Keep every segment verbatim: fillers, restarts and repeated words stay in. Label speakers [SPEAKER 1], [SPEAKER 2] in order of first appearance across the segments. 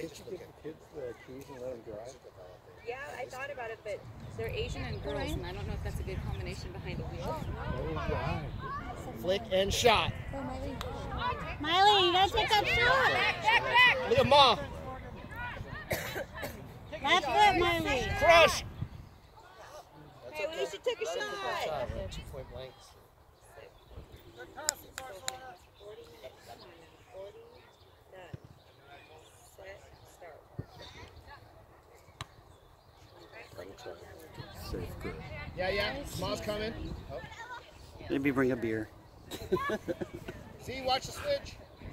[SPEAKER 1] Can't you give the kids the keys and let them drive?
[SPEAKER 2] Yeah, I thought about it, but they're Asian and girls, and I don't know if that's a good combination behind a wheel.
[SPEAKER 3] Flick and shot.
[SPEAKER 4] Miley, you gotta take that shot.
[SPEAKER 2] Back, back, back.
[SPEAKER 3] Look at Ma.
[SPEAKER 4] That's it, Miley.
[SPEAKER 3] Crush.
[SPEAKER 2] Hey, we should take a shot.
[SPEAKER 3] Two point blanks.
[SPEAKER 1] Safe, good.
[SPEAKER 3] Yeah, yeah. Ma's coming. Oh.
[SPEAKER 5] Maybe bring a beer.
[SPEAKER 3] See, watch the switch.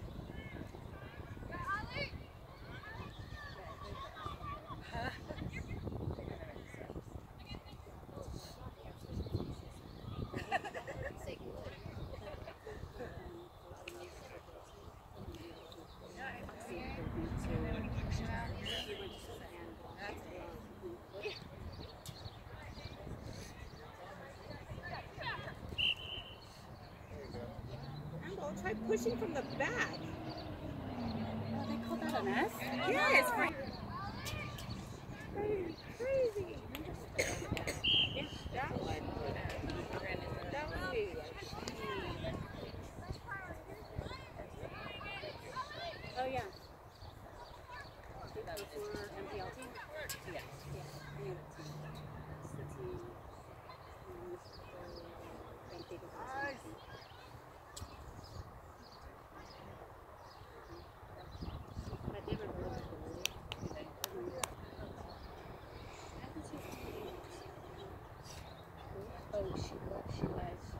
[SPEAKER 2] Try pushing from the back.
[SPEAKER 4] Oh, they call that an S?
[SPEAKER 2] Yes. Crazy. Crazy. Yeah, that one. That would be.
[SPEAKER 4] Oh, yeah. That was for M P L team? Yeah. Yeah. I knew that team. It's the team. Nice. Oh, she was. She was.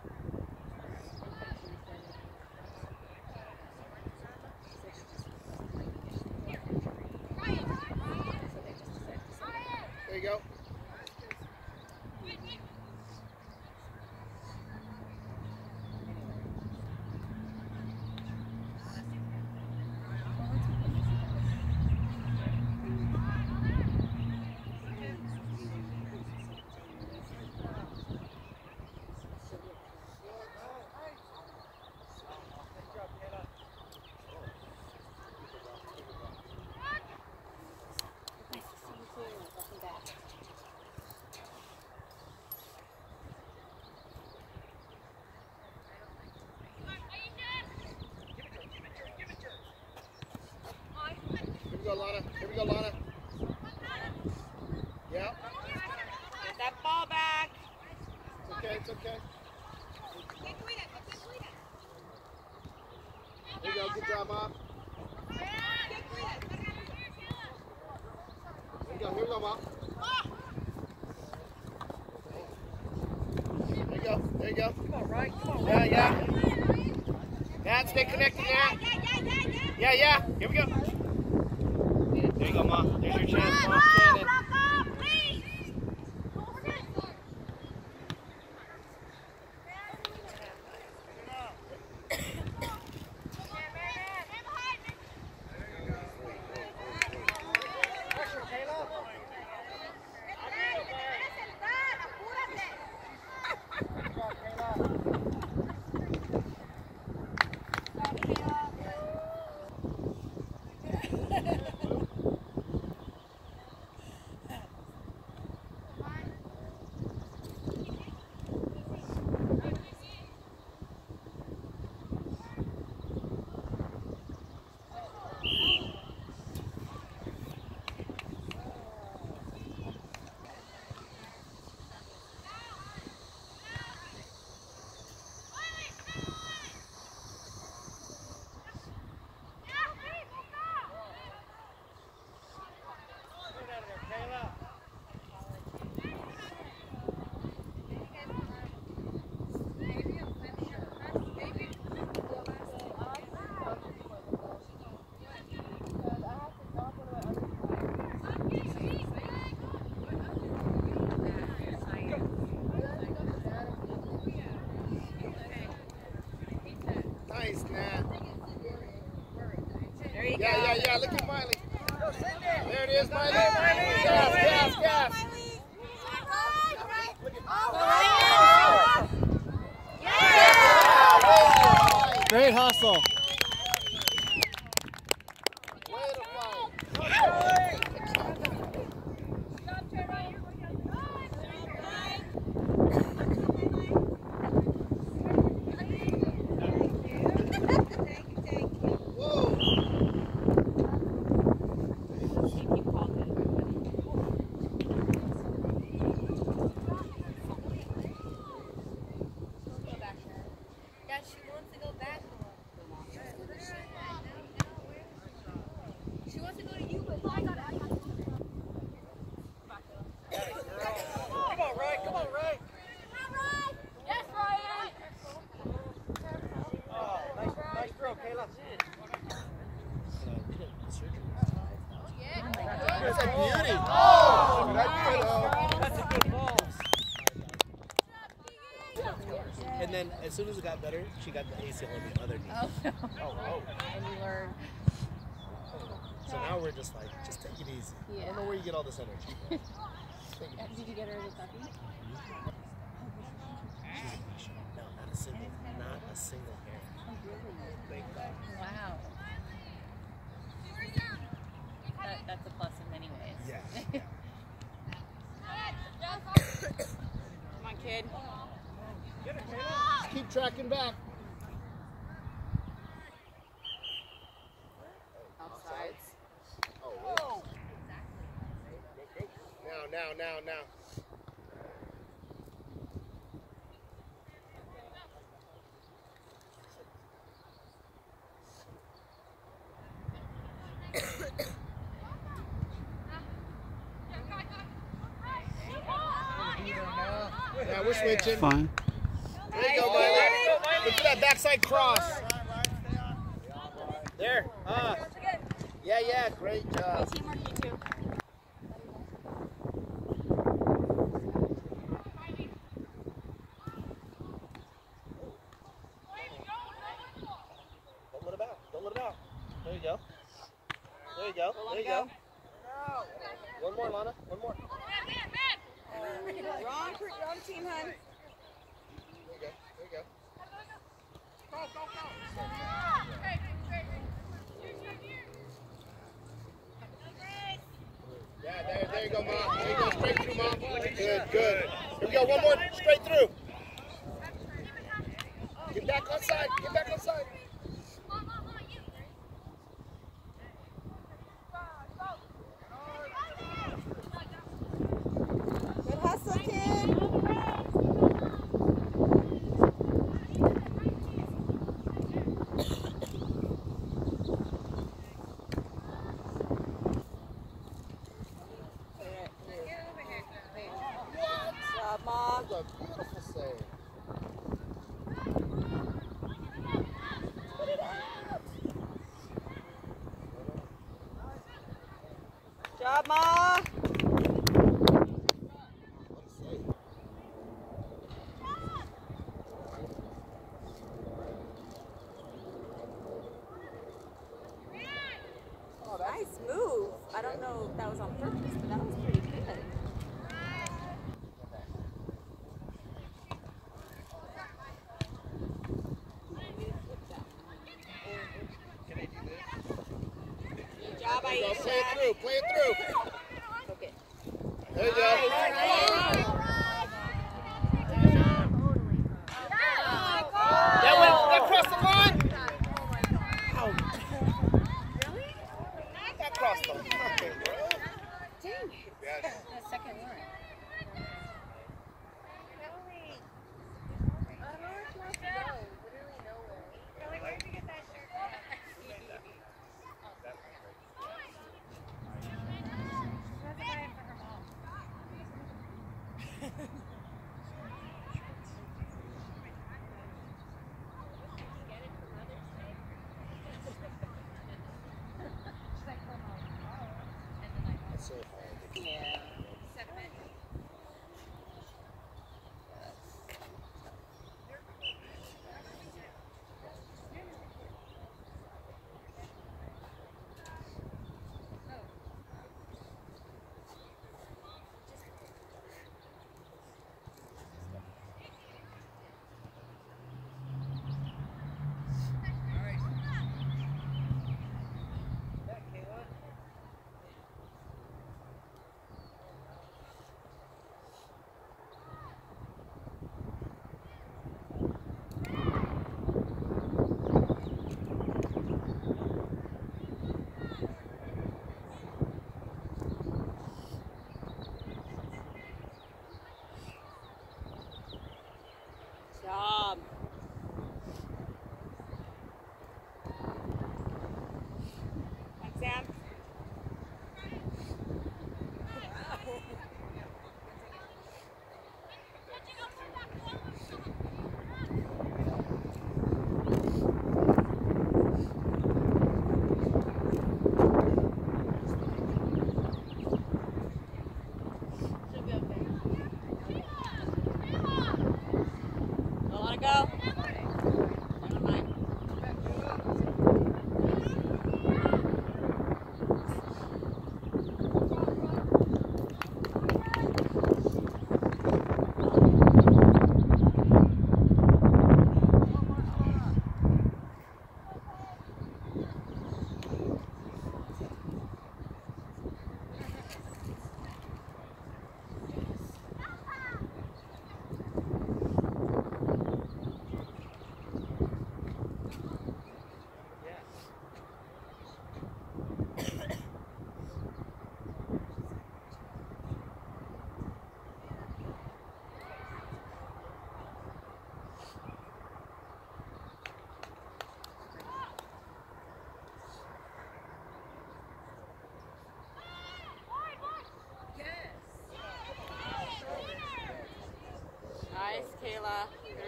[SPEAKER 3] There you go. Here we go, Lana. Here we go, Lana. Yeah.
[SPEAKER 2] Get that ball back.
[SPEAKER 3] It's okay, it's okay. There you go, good job, Mom. There you go, here we go, Mom. There you go, there you go.
[SPEAKER 2] Come on, right? Come on,
[SPEAKER 3] Yeah, yeah. Nat, stay connected, Nat. Yeah, yeah, here we go. There you go, Mom. There's your chance, Mom. Cannon. Nice, Nat.
[SPEAKER 2] There you
[SPEAKER 3] Yeah,
[SPEAKER 2] go.
[SPEAKER 3] yeah, yeah. Look at Miley. There it is, Miley. Gas, gas, gas.
[SPEAKER 5] Great hustle.
[SPEAKER 3] Way to fight.
[SPEAKER 4] Dad, she wants to go back. She wants to go to you, but I got it.
[SPEAKER 3] Come on, Ray. Come on, Ray.
[SPEAKER 4] Yes, Ryan.
[SPEAKER 3] Oh, nice, nice throw, Kayla. That's a beauty. Oh, that's a good ball. And then, as soon as it got better, she got the A C L on the other knee.
[SPEAKER 2] Oh, no.
[SPEAKER 3] Oh, oh.
[SPEAKER 2] And you learn.
[SPEAKER 3] So now we're just like, just take it easy.
[SPEAKER 2] Yeah.
[SPEAKER 3] I don't know where you get all this energy. Take it easy.
[SPEAKER 2] Did you get her as a puppy?
[SPEAKER 3] She's a patient. No, not a single, not a single hair.
[SPEAKER 2] Oh, really?
[SPEAKER 3] Thank God.
[SPEAKER 2] Wow. That, that's a plus in many ways.
[SPEAKER 3] Yeah.
[SPEAKER 2] Come on, kid.
[SPEAKER 3] Just keep tracking back.
[SPEAKER 2] Outsides.
[SPEAKER 3] Oh, whoa. Now, now, now, now. Yeah, we're switching.
[SPEAKER 5] Fine.
[SPEAKER 3] There you go, Miley. Look for that backside cross. There. Ah. Yeah, yeah. Great job.
[SPEAKER 2] Teamwork, you too.
[SPEAKER 3] Don't let it out. Don't let it out. There you go. There you go. There you go. One more, Lana. One more.
[SPEAKER 2] Wrong, wrong team, hun.
[SPEAKER 3] There you go. There you go. Yeah, there, there you go, Mom. There you go, straight through, Mom. Good, good. Here we go, one more, straight through. Get back on side, get back on side.
[SPEAKER 2] Good hustle, kid.
[SPEAKER 3] That was a beautiful save.
[SPEAKER 2] Job, Ma. Oh, nice move. I don't know if that was on purpose, but that was pretty good. Good job,
[SPEAKER 3] There you go,
[SPEAKER 2] Aisha.
[SPEAKER 3] play it through, play it through.
[SPEAKER 2] Okay.
[SPEAKER 3] There you go. That went, that crossed the line. Ow.
[SPEAKER 2] Really?
[SPEAKER 3] That crossed the line, bro.
[SPEAKER 2] Dang it.
[SPEAKER 3] Yes.
[SPEAKER 2] The second one.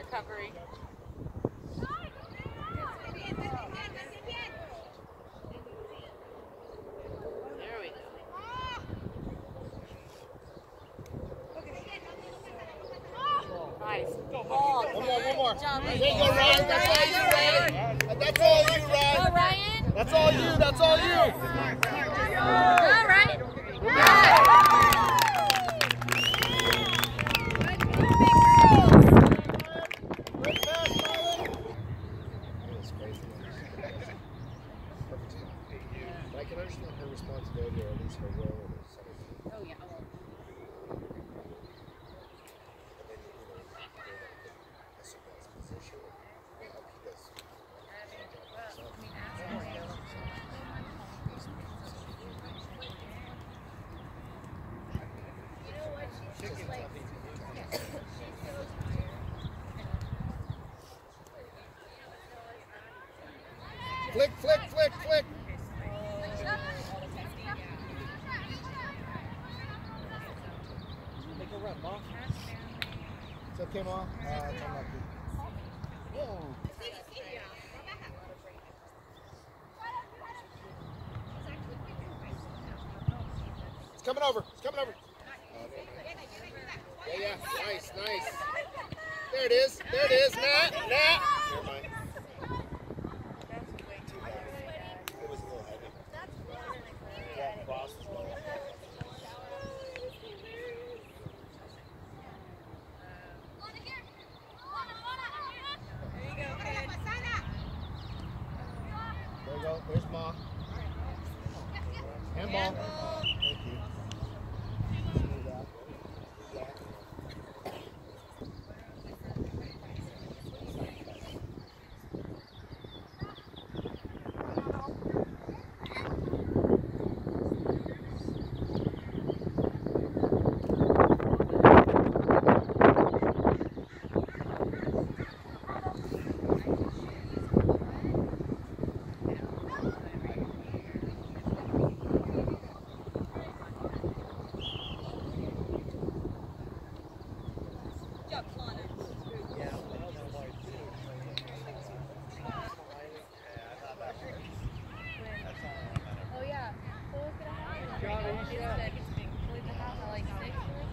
[SPEAKER 2] recovery. There we go. Nice.
[SPEAKER 3] One
[SPEAKER 2] Ball.
[SPEAKER 3] more, one more.
[SPEAKER 2] Good job,
[SPEAKER 3] There you
[SPEAKER 2] Ryan.
[SPEAKER 3] go, Ryan. That's all you, Ryan. That's all you,
[SPEAKER 2] Go,
[SPEAKER 3] Ryan.
[SPEAKER 2] Ryan.
[SPEAKER 3] That's all you. That's all you.
[SPEAKER 2] Go, Ryan. Yeah.
[SPEAKER 3] But I can understand her responsibility, or at least her role in the center team.
[SPEAKER 4] Oh, yeah. Oh,
[SPEAKER 3] And then, you know, have to go to a supervised position. And help he does. Flick, flick, flick, flick.
[SPEAKER 1] Make a run, Mom.
[SPEAKER 3] It's okay, Mom. Uh, it's unlucky. Whoa. It's coming over. It's coming over. Yeah, yeah. Nice, nice. There it is. There it is. Nat, Nat. Never mind. It was a little heavy. Yeah, cross as well. There you go. There's Ma. Handball. Thank you.
[SPEAKER 2] Oh, yeah. So what's going to happen? It's like, leave the house at like six.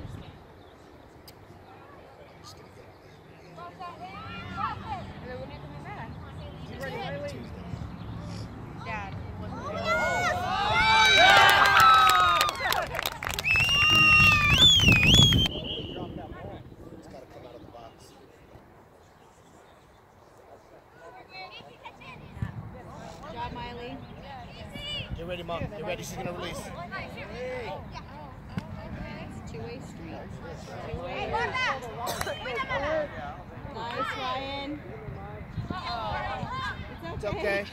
[SPEAKER 2] And then when are you coming back? Dad,
[SPEAKER 3] It's got to come out of the box.
[SPEAKER 2] good job, Miley.
[SPEAKER 3] Get ready, Mom. Get ready. She's going to release.
[SPEAKER 2] It's two-way street. Two-way. Nice, Ryan.
[SPEAKER 3] It's okay.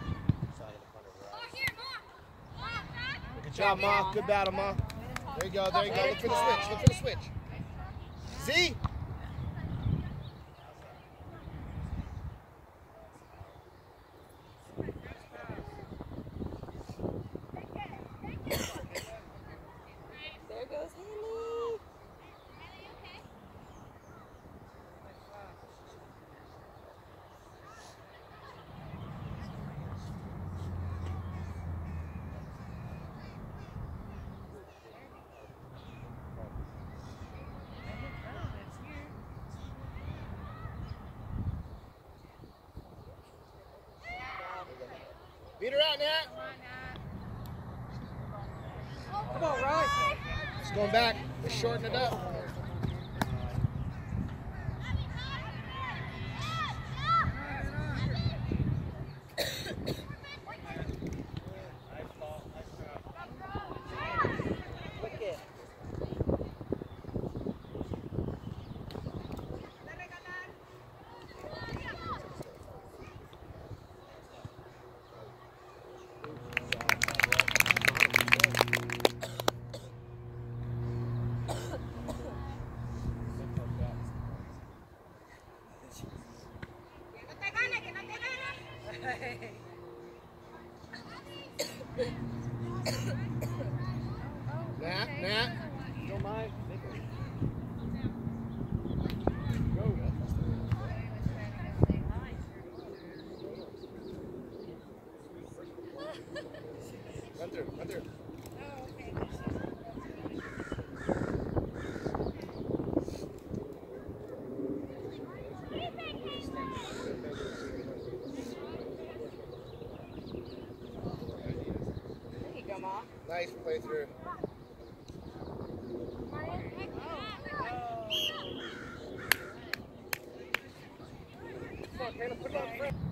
[SPEAKER 3] Good job, Ma. Good battle, Ma. There you go. There you go. Look for the switch. Look for the switch. Z.
[SPEAKER 2] There goes Haley.
[SPEAKER 3] Beat her out, Nat.
[SPEAKER 1] Come on, Ryan.
[SPEAKER 3] It's going back. Let's shorten it up.
[SPEAKER 1] Look it.
[SPEAKER 3] Nat, Nat.
[SPEAKER 1] Don't mind. Make it. Go.
[SPEAKER 3] through, run through.
[SPEAKER 2] There you go, Ma.
[SPEAKER 3] Nice play through. Come on, Caleb, put it on front.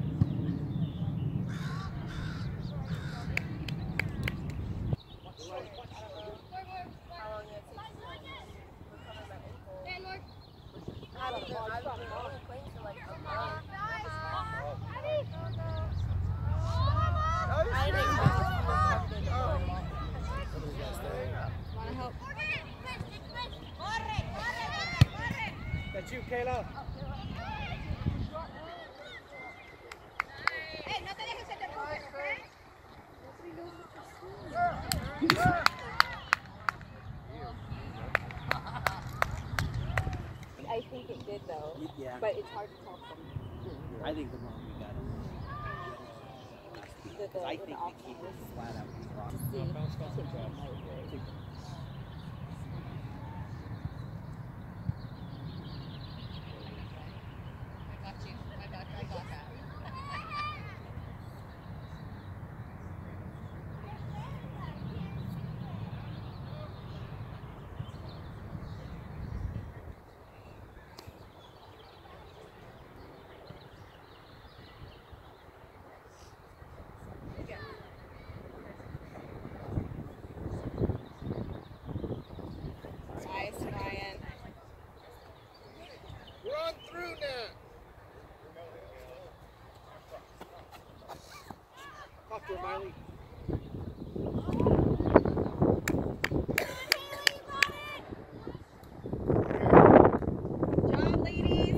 [SPEAKER 2] Wanna help?
[SPEAKER 1] That's you, Kayla.
[SPEAKER 2] I think it did though,
[SPEAKER 5] Yeah.
[SPEAKER 2] but it's hard to tell from
[SPEAKER 5] I think the moment we got him.
[SPEAKER 2] the, the,
[SPEAKER 5] I
[SPEAKER 2] the
[SPEAKER 5] think
[SPEAKER 2] off
[SPEAKER 5] the keeper flat out wrong.
[SPEAKER 2] see. Nice, Ryan.
[SPEAKER 3] Run through now.
[SPEAKER 1] Talk to her, Miley.
[SPEAKER 2] Job, ladies.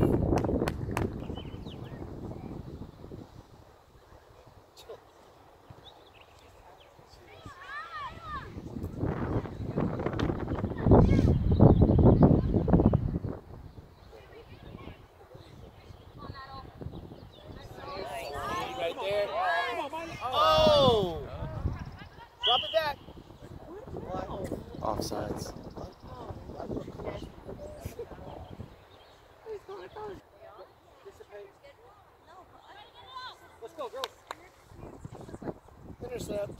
[SPEAKER 3] Right there. Oh! Drop it back.
[SPEAKER 5] Offsides.
[SPEAKER 1] Let's go, girls.
[SPEAKER 3] Intercept.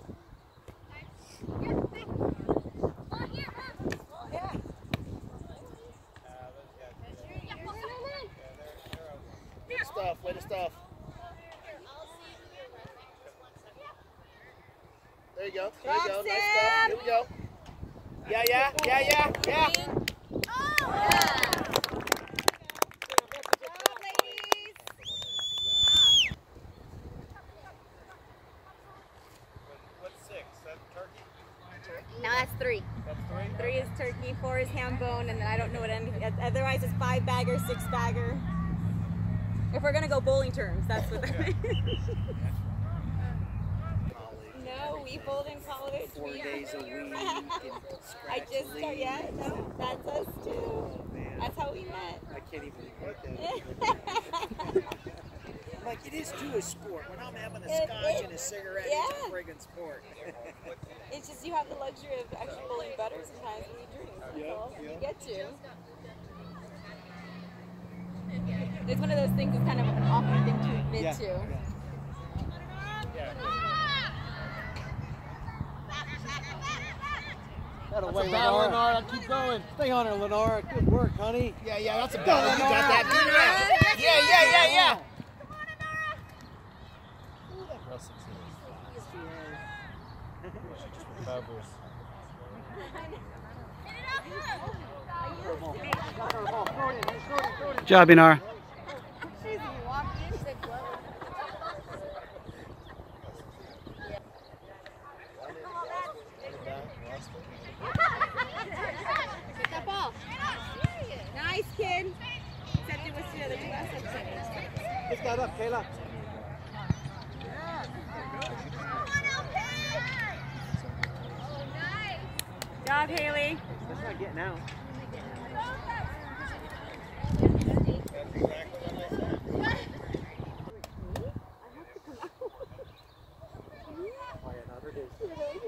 [SPEAKER 3] Way to stuff, way to stuff. There you go, there you go, nice stuff. Here we go. Yeah, yeah, yeah, yeah, yeah. What's six? That's turkey?
[SPEAKER 2] No, that's three.
[SPEAKER 3] That's three?
[SPEAKER 2] Three is turkey, four is ham bone, and then I don't know what any. Otherwise, it's five bagger, six bagger. If we're gonna go bowling terms, that's what that means. No, we bowled in college.
[SPEAKER 5] Four
[SPEAKER 2] we,
[SPEAKER 5] days a week. And
[SPEAKER 2] I just started. Yeah, no, that's us too.
[SPEAKER 5] Oh, man.
[SPEAKER 2] That's how we met.
[SPEAKER 5] I can't even look at that. I'm like, it is too a sport. When I'm having a
[SPEAKER 2] It
[SPEAKER 5] scotch
[SPEAKER 2] is.
[SPEAKER 5] and a cigarette,
[SPEAKER 2] Yeah.
[SPEAKER 5] it's a friggin' sport.
[SPEAKER 2] It's just you have the luxury of actually bowling better sometimes when you drink. That's all. You get to. It's one of those things that's kind of an awkward thing to admit
[SPEAKER 5] Yeah.
[SPEAKER 2] to.
[SPEAKER 3] Yeah.
[SPEAKER 1] That
[SPEAKER 3] That's
[SPEAKER 1] away,
[SPEAKER 3] a battle,
[SPEAKER 1] Lenora.
[SPEAKER 3] Lenora. Keep going.
[SPEAKER 1] Stay on her, Lenora. Good work, honey.
[SPEAKER 3] Yeah, yeah, that's a battle. You got that. Yeah, yeah, yeah, yeah.
[SPEAKER 5] Good job, Inara.
[SPEAKER 2] That ball. Nice, kid. Except it was the other two last episode.
[SPEAKER 1] Pick that up, Kayla.
[SPEAKER 2] Job, Haley.
[SPEAKER 1] That's not getting out. Oh, yeah, no, they're good.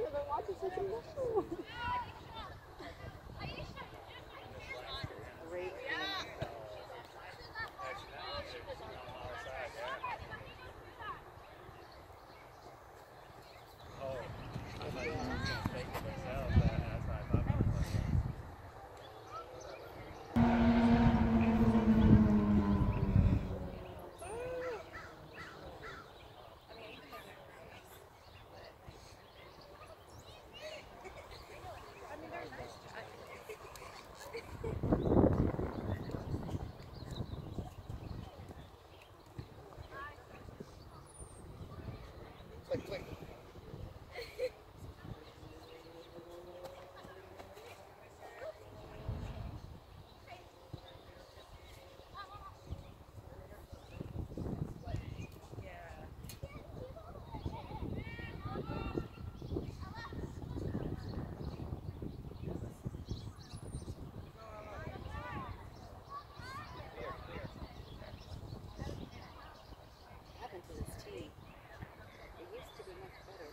[SPEAKER 3] flick.
[SPEAKER 4] Happened to this team. It used to be much better.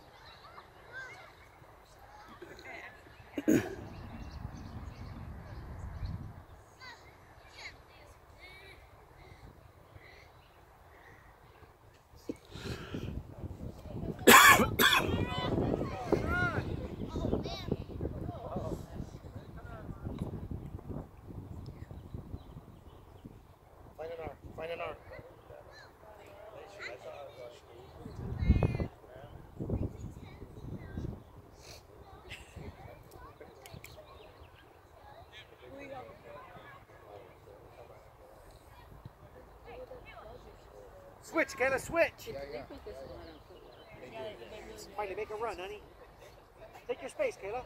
[SPEAKER 3] Find an R. Find an R.
[SPEAKER 1] Switch, Kayla, switch.
[SPEAKER 3] Yeah, yeah.
[SPEAKER 4] Put this one on footwork.
[SPEAKER 1] Finally, make a run, honey. Take your space, Kayla.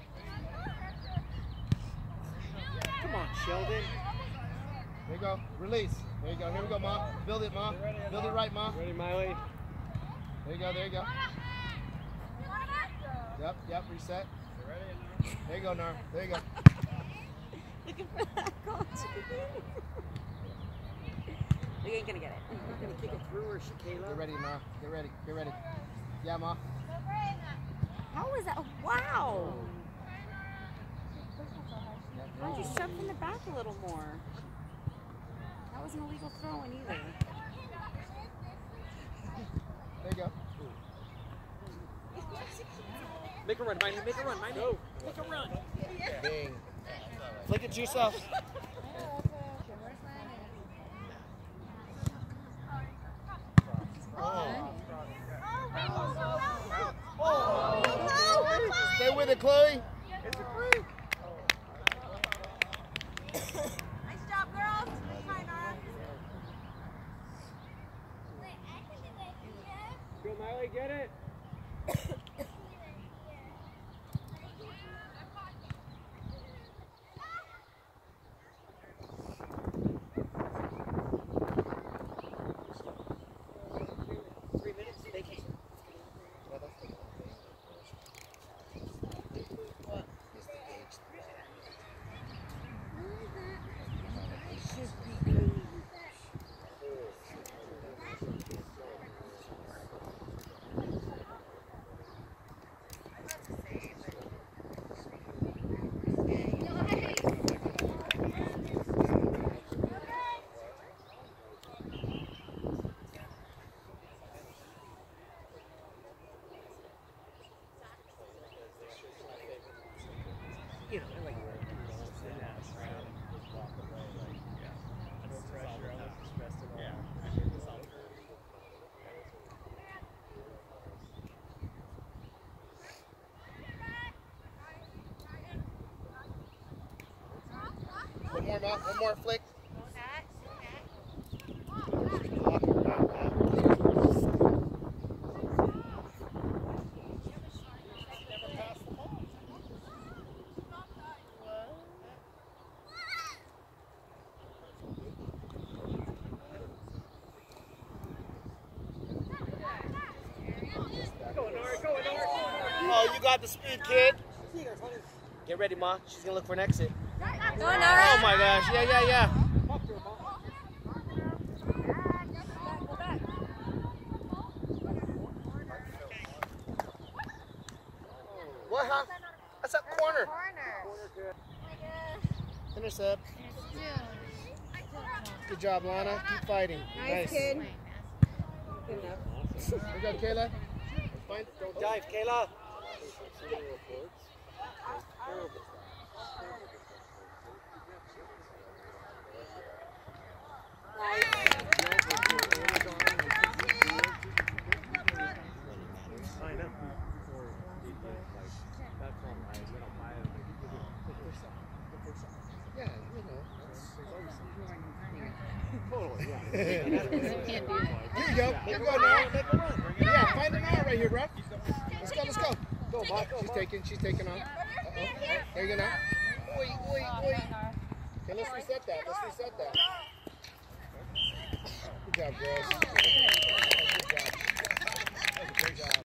[SPEAKER 1] Come on, Sheldon.
[SPEAKER 3] There you go. Release. There you go. Here we go, Ma. Build it, Ma. Build it right, Ma.
[SPEAKER 1] Ready, Miley?
[SPEAKER 3] There you go. There you go. Yep, yep. Reset. There you go, Nar. There you go.
[SPEAKER 2] Looking for that coach. We ain't gonna get it.
[SPEAKER 1] Not gonna kick it through her, Kayla.
[SPEAKER 3] Get ready, Nar. Get ready. Get ready. Yeah, Ma.
[SPEAKER 2] How was that? Wow. Why don't you shove in the back a little more? That was an illegal throw-in either.
[SPEAKER 3] There you go.
[SPEAKER 1] Make a run, Miley. Make a run, Miley. Go. Make a run.
[SPEAKER 3] Bing. Flick it to yourself. Oh. Oh. Stay with it, Chloe.
[SPEAKER 1] It's a free.
[SPEAKER 2] Nice job, girls. Hi, Nara.
[SPEAKER 1] Go, Miley, get it. Three minutes, thank you. You know, I like
[SPEAKER 3] One more, Ma. One more flick. Oh, you got the speed, kid. Get ready, Ma. She's gonna look for an exit.
[SPEAKER 2] Go, Nara.
[SPEAKER 3] Oh my gosh, yeah, yeah, yeah. What, huh? That's a corner. Intercept. Good job, Lana. Keep fighting.
[SPEAKER 2] Nice, kid. Good enough.
[SPEAKER 3] Here you go, Kayla. Fine.
[SPEAKER 1] Don't dive, Kayla.
[SPEAKER 3] Yeah, you know.
[SPEAKER 1] Totally, yeah.
[SPEAKER 3] Here you go. Here you go now. Yeah, find an R right right here, bro. Let's go, let's go. Go, Ma. She's taking, she's taking on. Uh-oh. There you go now. Oi, oi, oi. Okay, let's reset that. Let's reset that. Good job, girls. Good job. That was a great job.